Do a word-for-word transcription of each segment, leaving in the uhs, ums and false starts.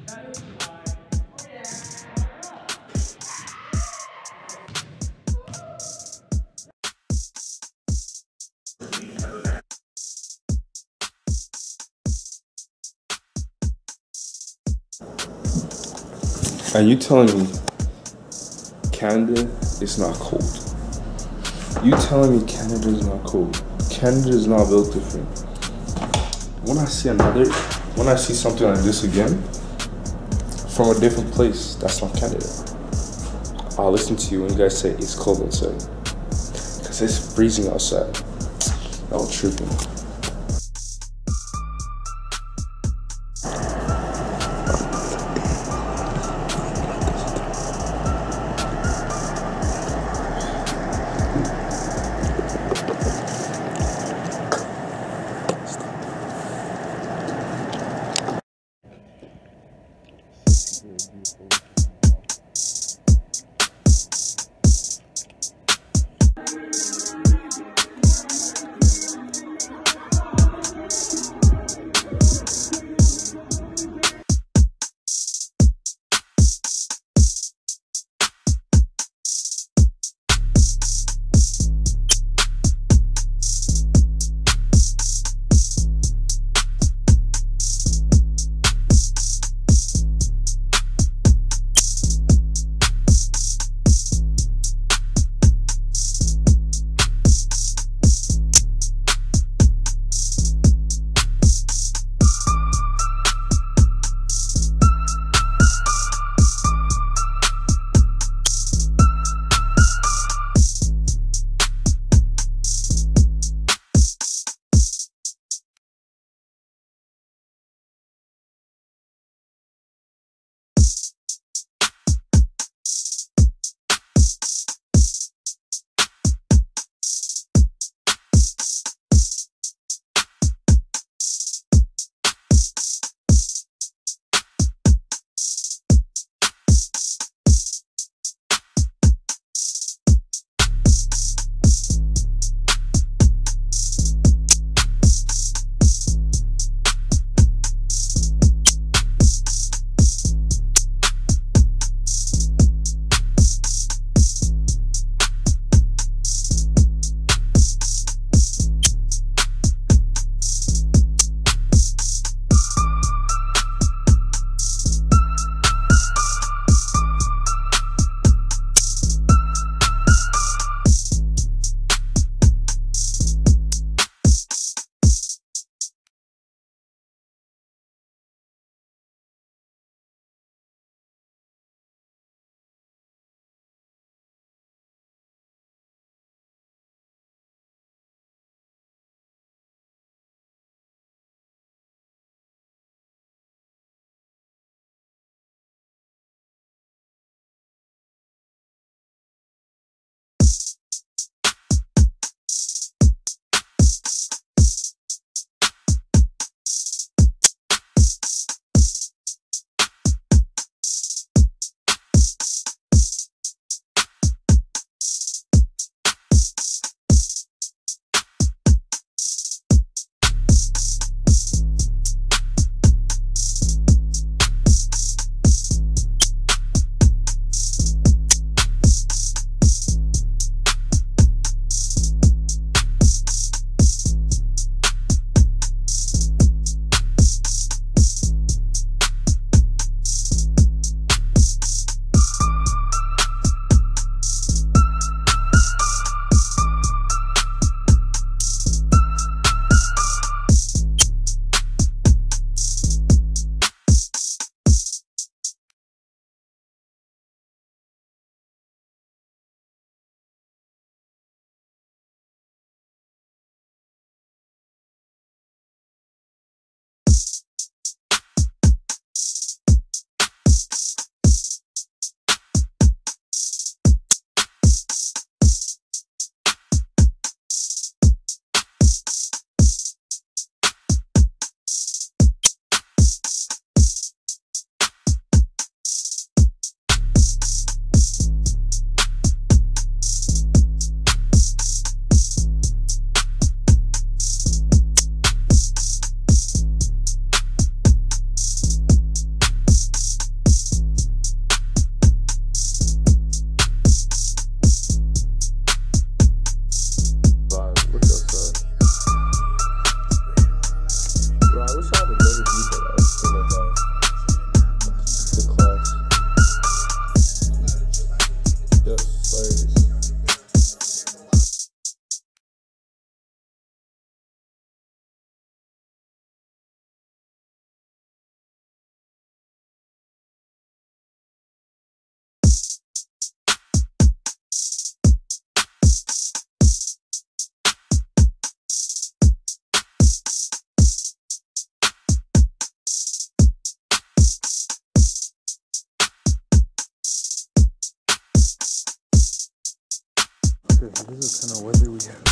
Are you telling me Canada is not cold? You telling me Canada is not cold? Canada is not built different. When I see another, when I see something like this again, from a different place, that's not Canada. I'll listen to you when you guys say it's cold outside. Cause it's freezing outside. Y'all tripping. Okay, so this is kind of weather we have.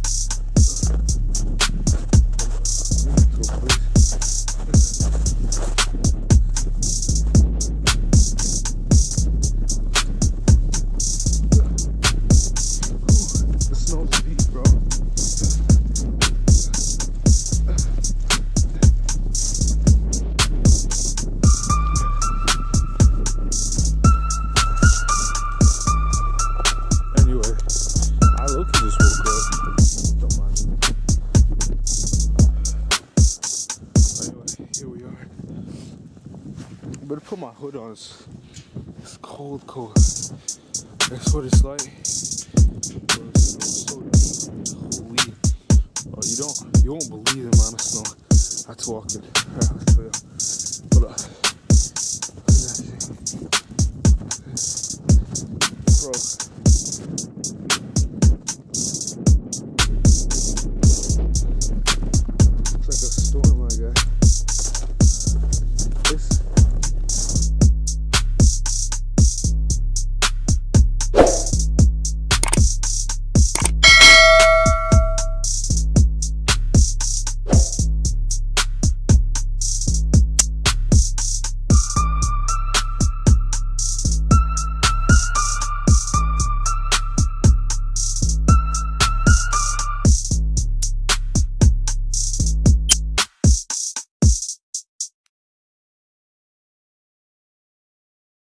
The snow's deep, bro. Anyway, I low-key just woke up. Don't mind me. Anyway, here we are. I better put my hood on. It's, it's cold, cold. That's what it's like. Bro, the snow's so deep. Holy. Oh, you don't, you won't believe the amount of snow that's walking. Alright, I'll show you.